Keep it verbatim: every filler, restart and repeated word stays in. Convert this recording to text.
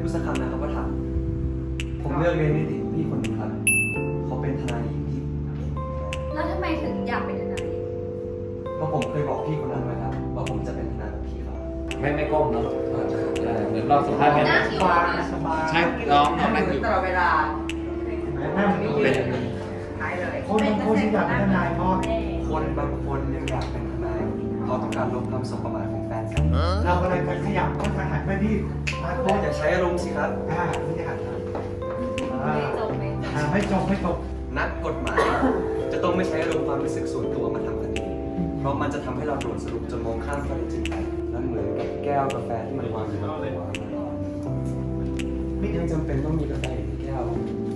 ดสักคำนะครับว่าถามผมเลือกเรียนนิติพี่คนนึงครับเขาเป็นทนายหญิงที่แล้วทำไมถึงอยากเป็นทนายเพราะผมเคยบอกพี่คนนั้นไว้ครับว่าผมจะเป็นทนายแบบพี่เขาไม่ไม่ก้มเนาะเหมือนเราสัมภาษณ์กันใช่น้องน้องนั่งอยู่ตลอดเวลาเป็นคนบางคนอยากเป็นทนายพ่อคนบางคนยังอยากเป็นทนายเขาต้องการลบคำสบประมาทของแฟนกันเราอะไรกันขยับก็จะหันไปที่มาโค้อย่าใช้อารมณ์สิครับอ่าไม่ได้หันไม่จบไม่จบไม่จบนักกฎหมายจะต้องไม่ใช้อารมณ์ความรู้สึกส่วนตัวมาทำคดีเพราะมันจะทำให้เราโดนสรุปจนมองข้ามข้อเท็จจริงไปนั่นเหมือนกับแก้วกาแฟที่มันวางอยู่บนหัวไม่ยังจำเป็นต้องมีกาแฟในแก้ว